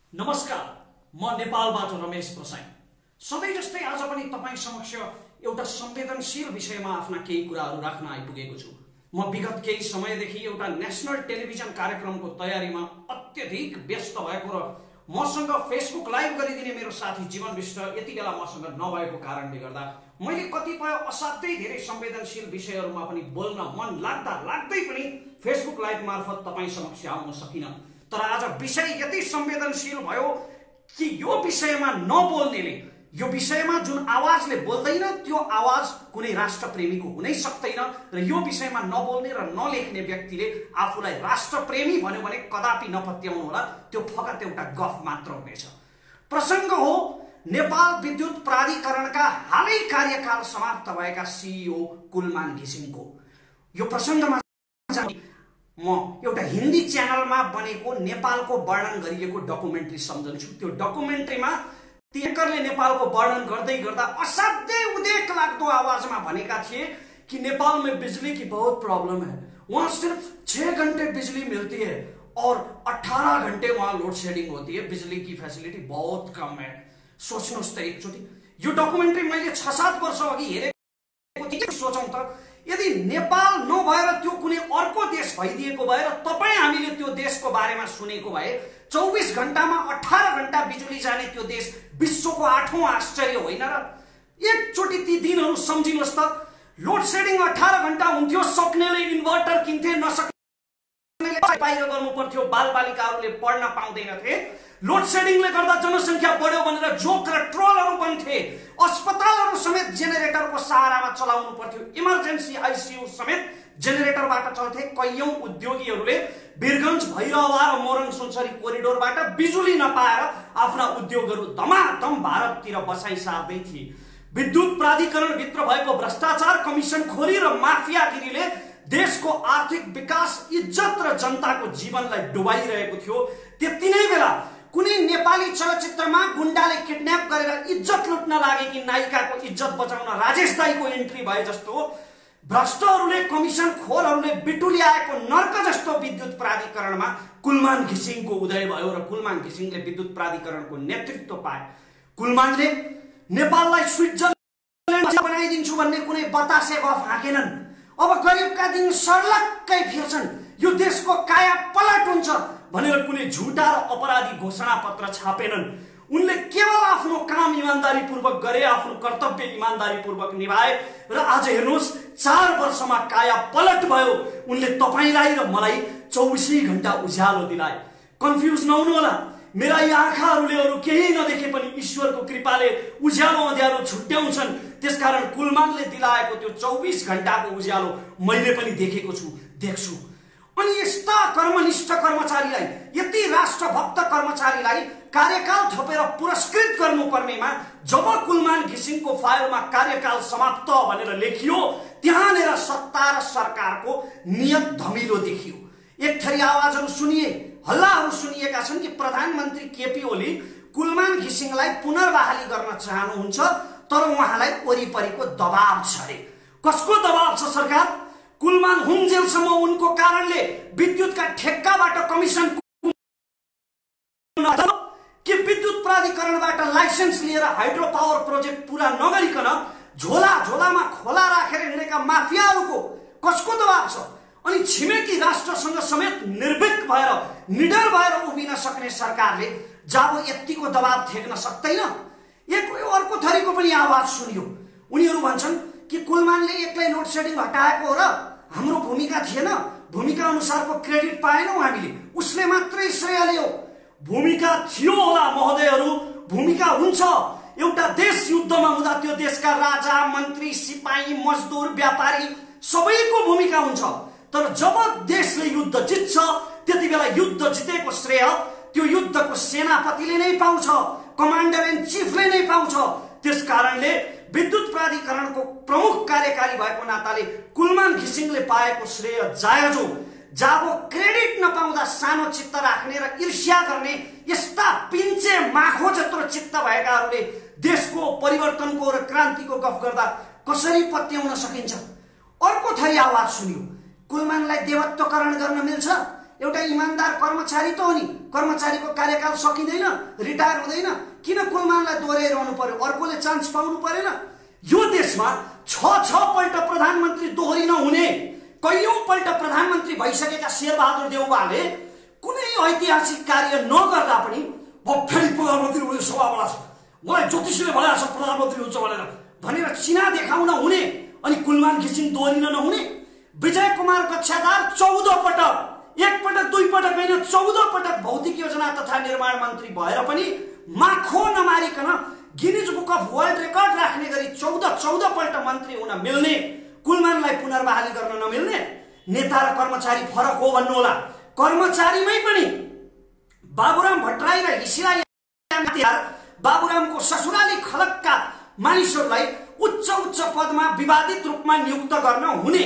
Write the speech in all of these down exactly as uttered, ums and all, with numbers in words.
नमस्कार, म नेपालबाट रमेश प्रसाई। सधैँ जस्तै आज पनि तपाईँ समक्ष एउटा संवेदनशील विषयमा आफ्ना केही कुराहरू राख्न आइपुगेको छु। म विगत केही समयदेखि एउटा नेशनल टेलिभिजन कार्यक्रमको तयारीमा अत्यधिक व्यस्त भएको र मसँग फेसबुक लाइभ गरिदिने मेरो साथी जीवन विष्ट यति बेला मसँग नभएको कारणले गर्दा मैले कतिपय असाध्यै धेरै संवेदनशील विषयहरूमा पनि बोल्न मन लाग्दा लाग्दै पनि फेसबुक लाइभ मार्फत तपाईँ समक्ष आउन सकिनँ। तर आज विषय यति संवेदनशील भयो कि यो विषयमा नबोल्नेले, यो विषयमा जुन आवाजले बोल्दैन त्यो आवाज कुनै राष्ट्रप्रेमीको हुनै सक्दैन र यो विषयमा नबोल्ने र नलेख्ने व्यक्तिले आफूलाई राष्ट्रप्रेमी भन्यो भने कदापि नपत्याउनु होला, त्यो फकत एउटा गफ मात्र हुनेछ। प्रसङ्ग हो नेपाल विद्युत प्राधिकरणका हालै कार्यकाल समाप्त भएका सिइओ कुलमान घिसिङको। यो प्रसङ्गमा म एउटा हिन्दी च्यानलमा बनेको नेपालको वर्णन गरिएको डकुमेन्ट्री सम्झन्छु। त्यो डकुमेन्ट्रीमा एङ्करले नेपालको वर्णन गर्दै गर्दा असाध्यै उदेक लाग्दो आवाजमा भनेका थिए कि नेपाल में बिजली की बहुत प्रॉब्लम है, वहाँ सिर्फ छह घंटे बिजली मिलती है और अठारह घंटे वहाँ लोड शेडिंग होती है, बिजली की फैसिलिटी बहुत कम है। सोच्नुहोस् त एकचोटि, यो डकुमेन्ट्री मैले छ सात वर्ष अघि हेरेको। सोचौँ त, यदि नेपाल नभएर त्यो कुनै अर्को देश भइदिएको भए र तपाईँ हामीले त्यो देशको बारेमा सुनेको भए चौबीस घण्टामा अठारह घण्टा बिजुली जाने त्यो देश विश्वको आठौं आश्चर्य होइन र? एकचोटि ती दिनहरू सम्झिनुहोस् त। लोड सेडिङ अठारह घण्टा हुन्थ्यो, सक्नेले इन्भर्टर किन्थे, नसक्नेले बाहिर गर्नु पर्थ्यो, बालबालिकाहरूले पढ्न पाउँदैनथे। लोड सेडिङले गर्दा जनसङ्ख्या बढ्यो भनेर जोक र ट्रोलहरू बन्थे, अस्पतालहरू समेत जेनेरेटरको सहारामा चलाउनु पर्थ्यो, इमर्जेन्सी आइसियू समेत जेनेरेटरबाट चल्थे। कैयौं उद्योगीहरूले वीरगञ्ज, भैरहवा र मोरङ सुनसरी कोरिडोरबाट बिजुली नपाएर आफ्ना उद्योगहरू धमाधम भारततिर बसाइ सार्दै थिए। विद्युत प्राधिकरण भित्र भएको भ्रष्टाचार, कमिसनखोरी र माफियागिरीले देशको आर्थिक विकास, इज्जत र जनताको जीवनलाई डुबाइरहेको थियो। त्यति नै बेला कुनै नेपाली चलचित्रमा गुण्डाले किडन्याप गरेर इज्जत लुट्न लागेकी नायिकाको इज्जत बचाउन राजेश दाईको एन्ट्री भए जस्तो भ्रष्टहरूले, कमिसन खोरहरूले बिटुल्याएको नर्क जस्तो विद्युत प्राधिकरणमा कुलमान घिसिङको उदय भयो र कुलमान घिसिङले विद्युत प्राधिकरणको नेतृत्व पाए। कुलमानले नेपाललाई स्विट्जरल्यान्ड बनाइदिन्छु भन्ने कुनै बतासे गफ हाँकेनन्। अब गरिबका दिन सर्लक्कै फिर्छन्, यो देशको काया पलट हुन्छ भनेर कुनै झुटा र अपराधी घोषणा पत्र छापेनन्। उनले केवल आफ्नो काम इमानदारीपूर्वक गरे, आफ्नो कर्तव्य इमानदारीपूर्वक निभाए र आज हेर्नुहोस् चार वर्षमा काया पलट भयो। उनले तपाईँलाई र मलाई चौबिसै घण्टा उज्यालो दिलाए। कन्फ्युज नहुनु होला, मेरा यी आँखाहरूले अरू केही नदेखे पनि ईश्वरको कृपाले उज्यालो अँध्यारो छुट्याउँछन्। त्यसकारण कुलमानले दिलाएको त्यो चौबिस घण्टाको उज्यालो मैले पनि देखेको छु, देख्छु। अनि यस्ता कर्मनिष्ठ कर्मचारीलाई, यति राष्ट्रभक्त कर्मचारीलाई कार्यकाल थपेर पुरस्कृत गर्नुपर्नेमा जब कुलमान घिसिङको फाइलमा कार्यकाल समाप्त भनेर लेखियो, त्यहाँनिर सत्ता र सरकारको नियत धमिलो देखियो। एक थरी आवाजहरू सुनिए, हल्लाहरू सुनिएका छन् कि प्रधानमन्त्री केपी ओली कुलमान घिसिङलाई पुनर्बहाली गर्न चाहनुहुन्छ, तर उहाँलाई वरिपरिको दबाव छ अरे। कसको दबाव छ सरकार? कुलमान हुन्जेलसम्म उनको कारणले विद्युतका ठेक्काबाट कमिसन कि विद्युत प्राधिकरणबाट लाइसेन्स लिएर हाइड्रो पावर प्रोजेक्ट पूरा नगरिकन झोला झोलामा खोला राखेर हिँडेका माफियाहरूको कसको दबाव छ? अनि छिमेकी राष्ट्रसँग समेत निर्भीक भएर, निडर भएर उभिन सक्ने सरकारले जब यतिको दबाव थेक्न सक्दैन? एक अर्को थरीको पनि आवाज सुनियो। उनीहरू भन्छन् कि कुलमानले एक्लै लोड सेडिङ हटाएको हो र हाम्रो भूमिका थिएन, भूमिका अनुसारको क्रेडिट पाएनौँ हामीले, उसले मात्रै श्रेय लियो। भूमिका थियो होला महोदयहरू, भूमिका हुन्छ। एउटा देश युद्धमा हुँदा त्यो देशका राजा, मन्त्री, सिपाही, मजदुर, व्यापारी सबैको भूमिका हुन्छ। तर जब देशले युद्ध जित्छ त्यति बेला युद्ध जितेको श्रेय त्यो युद्धको सेनापतिले नै पाउँछ, कमान्डर इन चिफले नै पाउँछ। त्यसकारणले विद्युत प्राधिकरणको प्रमुख कार्यकारी भएको नाताले कुलमान घिसिङले पाएको श्रेय जायज हो। जब क्रेडिट नपाउँदा सानो चित्त राख्ने र ईर्ष्या गर्ने यस्ता पिन्चे माखो जत्रो चित्त भएकाहरूले देशको परिवर्तनको र क्रान्तिको गफ गर्दा कसरी पत्याउन सकिन्छ? अर्को थरी आवाज सुनियो, कुलमानलाई देवत्वकरण गर्न मिल्छ, एउटा इमानदार कर्मचारी त हो नि, कर्मचारीको कार्यकाल सकिँदैन, रिटायर हुँदैन, किन कुलमानलाई दोहोऱ्याइरहनु पर्यो? अर्कोले चान्स पाउनु परेन? यो देशमा छ छ पल्ट प्रधानमन्त्री दोहोरिन हुने, कैयौं पल्ट प्रधानमन्त्री भइसकेका शेरबहादुर देउवाले कुनै ऐतिहासिक कार्य नगर्दा पनि फेरि प्रधानमन्त्री हुने सम्भावना छ, मलाई ज्योतिषीले भनेको छ प्रधानमन्त्री हुन्छ भनेर भनेर चिना देखाउन हुने, अनि कुलमान घिसिङ दोहोरिन नहुने। विजय कुमार कक्षादार चौध पटक, एक पटक दुई पटक होइन, चौध पटक भौतिक योजना तथा निर्माण मन्त्री भएर पनि माखो नमारिकन Guinness book of world record राख्ने गरी चौध चौध पल्ट मन्त्री हुन मिल्ने कुलमानलाई पुनर्बहाली गर्न नमिल्ने। नेता र कर्मचारी फरक हो भन्नुहोला। कर्मचारीमै पनि बाबुराम भट्टराई र हिसिलाई बाबुरामको ससुराली खलकका मानिसहरूलाई उच्च उच्च पदमा विवादित रूपमा नियुक्त गर्न हुने।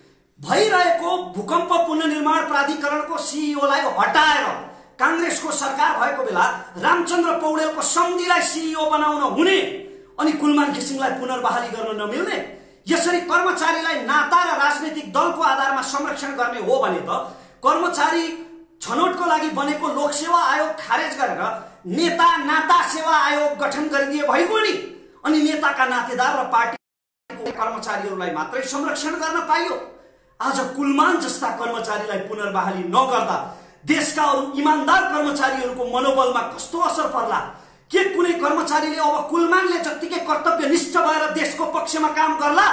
भइरहेको भूकम्प पुनर्निर्माण प्राधिकरणको सिइओलाई हटाएर कांग्रेसको सरकार भएको बेला रामचन्द्र पौडेलको सन्धिलाई सिइओ बनाउन हुने, अनि कुलमान घिसिङलाई पुनर्बहाली गर्न नमिल्ने। यसरी कर्मचारीलाई नाता र राजनीतिक दलको आधारमा संरक्षण गर्ने हो भने त कर्मचारी छनौटको लागि बनेको लोकसेवा आयोग खारेज गरेर नेता नाता सेवा आयोग गठन गरिदिए भइगयो नि, अनि नेताका नातेदार र पार्टीको कर्मचारीहरूलाई मात्रै संरक्षण गर्न पाइयो। आज कुलमान जस्ता कर्मचारीलाई पुनर्बहाली नगर्दा देशका अरू इमानदार कर्मचारीहरूको मनोबलमा कस्तो असर पर्ला? के कुनै कर्मचारीले अब कुलमानले जत्तिकै कर्तव्यनिष्ठ भएर देशको पक्षमा काम गर्ला?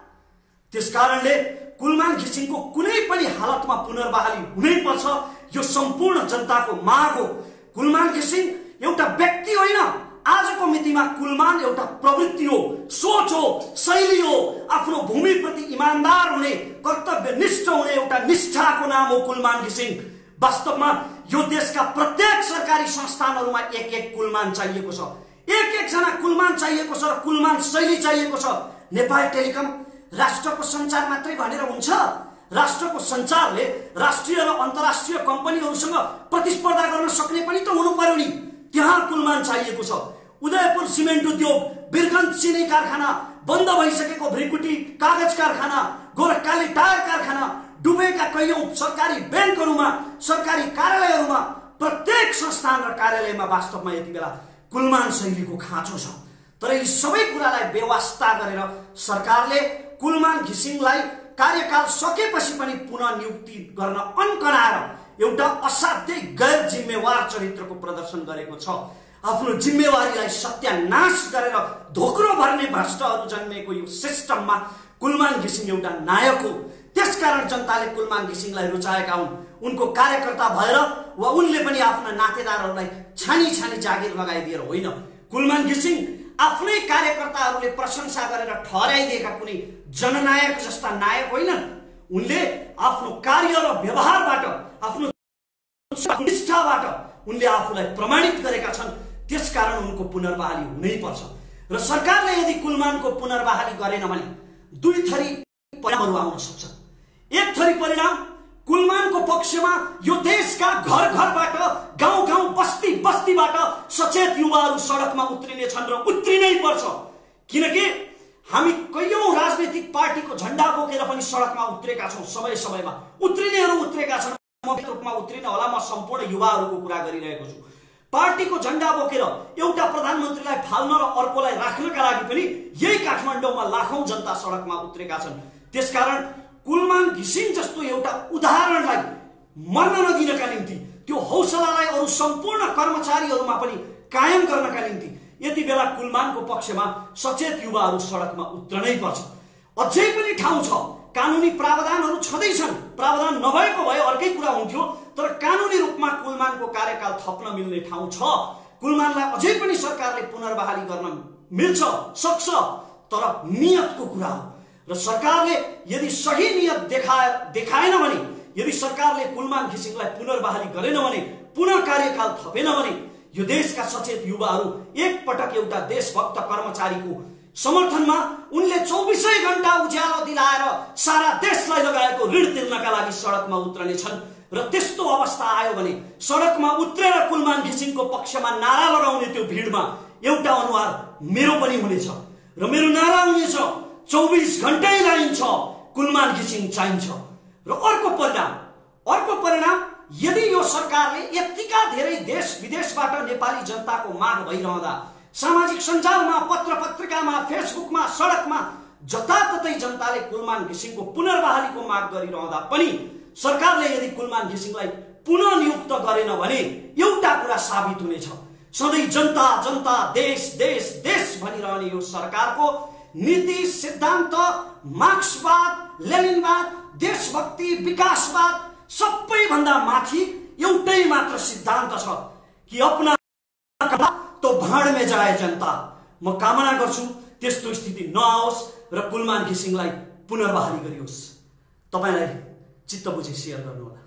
त्यसकारणले कुलमान घिसिङको कुनै पनि हालतमा पुनर्बहाली हुनैपर्छ, यो सम्पूर्ण जनताको माग हो। कुलमान घिसिङ एउटा व्यक्ति होइन, आजको मितिमा कुलमान एउटा प्रवृत्ति हो, सोच हो, शैली हो। आफ्नो भूमिप्रति इमानदार हुने, कर्तव्यनिष्ठ हुने एउटा निष्ठाको नाम हो कुलमान घिसिङ। वास्तवमा यो देशका प्रत्येक सरकारी संस्थानहरूमा एक एक कुलमान चाहिएको छ, एक एकजना कुलमान चाहिएको छ र कुलमान शैली चाहिएको छ। नेपाल टेलिकम राष्ट्रको सञ्चार मात्रै भनेर हुन्छ? राष्ट्रको सञ्चारले राष्ट्रिय र अन्तर्राष्ट्रिय कम्पनीहरूसँग प्रतिस्पर्धा गर्न सक्ने पनि त हुनु पर्यो नि, त्यहाँ कुलमान चाहिएको छ। उदयपुर सिमेन्ट उद्योग, बिरगञ्ज चिनी कारखाना, बन्द भइसकेको भ्रिकुटी कागज कारखाना, गोरखकाली टायर कारखाना, डुबेका कैयौं सरकारी ब्याङ्कहरूमा, सरकारी कार्यालयहरूमा, प्रत्येक संस्थान र कार्यालयमा वास्तवमा यति बेला कुलमान शैलीको खाँचो छ। तर यी सबै कुरालाई बेवास्ता गरेर सरकारले कुलमान घिसिङलाई कार्यकाल सकेपछि पनि पुनः नियुक्ति गर्न अन्कनाएर एउटा असाध्यै गैर जिम्मेवार चरित्रको प्रदर्शन गरेको छ। आफ्नो जिम्मेवारीलाई सत्यानाश गरेर धोक्रो भर्ने भ्रष्टहरू जन्मेको यो सिस्टममा कुलमान घिसिङ एउटा नायक हो। त्यसकारण जनताले कुलमान घिसिङलाई रुचाएका हुन्। उनको कार्यकर्ता भएर वा उनले पनि आफ्ना नातेदारहरूलाई छानी छानी जागिर लगाइदिएर होइन। कुलमान घिसिङ आफ्नै कार्यकर्ताहरूले प्रशंसा गरेर ठहराइदिएका कुनै जननायक जस्ता नायक होइनन्। उनले आफ्नो कार्य र व्यवहारबाट, आफ्नो निष्ठाबाट उनले आफूलाई प्रमाणित गरेका छन्। त्यसकारण उनको पुनर्बहाली हुनैपर्छ। र सरकारले यदि कुलमानको पुनर्बहाली गरेन भने दुई थरी परिणामहरू आउन सक्छ। एक थरी परिणाम, कुलमानको पक्षमा यो देशका घर घरबाट, गाउँ गाउँ, बस्ती बस्तीबाट सचेत युवाहरू सडकमा उत्रिने छन् र उत्रिनै पर्छ। किनकि हामी कैयौं राजनीतिक पार्टीको झण्डा बोकेर पनि सडकमा उत्रेका छौं। समय समयमा उत्रिनेहरू उत्रेका छन्। म रूपमा उत्रिन होला, म सम्पूर्ण युवाहरूको कुरा गरिरहेको छु। पार्टीको झण्डा बोकेर एउटा प्रधानमन्त्रीलाई फाल्न र अर्कोलाई राख्नका लागि पनि यही काठमाडौँमा लाखौं जनता सडकमा उत्रेका छन्। त्यसकारण कुलमान घिसिङ जस्तो एउटा उदाहरणलाई मर्न नदिनका निम्ति, त्यो हौसलालाई अरू सम्पूर्ण कर्मचारीहरूमा पनि कायम गर्नका निम्ति यति बेला कुलमानको पक्षमा सचेत युवाहरू सडकमा उत्रनै पर्छ। अझै पनि ठाउँ छ, कानुनी प्रावधानहरू छँदैछन्। प्रावधान नभएको भए अर्कै कुरा हुन्थ्यो, तर कानुनी रूपमा कुलमानको कार्यकाल थप्न मिल्ने ठाउँ छ। कुलमानलाई अझै पनि सरकारले पुनर्बहाली गर्न मिल्छ, सक्छ, तर नियतको कुरा हो। र सरकारले यदि सही नियत देखाए देखाएन भने, यदि सरकारले कुलमान घिसिङलाई पुनर्बहाली गरेन भने, पुनः कार्यकाल थपेन भने, यो देशका सचेत युवाहरू एक पटक एउटा देशभक्त कर्मचारीको समर्थनमा उनले चौबीसै घण्टा उज्यालो दिलाएर सारा देशलाई लगाएको ऋण तिर्नका लागि सडकमा उत्रनेछन्। र त्यस्तो अवस्था आयो भने सडकमा उत्रेर कुलमान घिसिङको पक्षमा नारा लगाउने त्यो भिडमा एउटा अनुहार मेरो पनि हुनेछ र मेरो नारा हुनेछ, चौबीस घण्टै लाइन्छ, कुलमान घिसिङ चाहिन्छ। र अर्को परिणाम, अर्को परिणाम यदि यो सरकारले यतिका धेरै देश विदेशबाट नेपाली जनताको माग भइरहँदा सामाजिक सञ्जालमा, पत्र पत्रिकामा, फेसबुकमा, सडकमा जताततै जनताले कुलमान घिसिङको पुनर्बहालीको माग गरिरहँदा पनि सरकारले यदि कुलमान घिसिङलाई पुनः नियुक्त गरेन भने एउटा कुरा साबित हुनेछ, सधैँ जनता जनता, देश देश देश भनिरहने यो सरकारको नीति, सिद्धान्त, मार्क्सवाद, लेनिनवाद, देशभक्ति, विकासवाद सबैभन्दा माथि एउटै मात्र सिद्धान्त छ कि अपना तो भाड में जाए जनता। म कामना गर्छु त्यस्तो स्थिति नआओस् र कुलमान घिसिङलाई पुनर्बहाली गरियोस्। तपाईलाई चित्त बुझी शेयर गर्नुहोला।